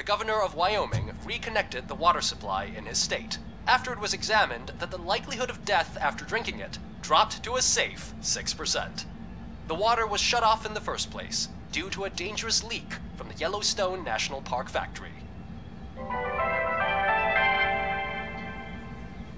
governor of Wyoming reconnected the water supply in his state, after it was examined that the likelihood of death after drinking it dropped to a safe 6%. The water was shut off in the first place due to a dangerous leak from the Yellowstone National Park factory.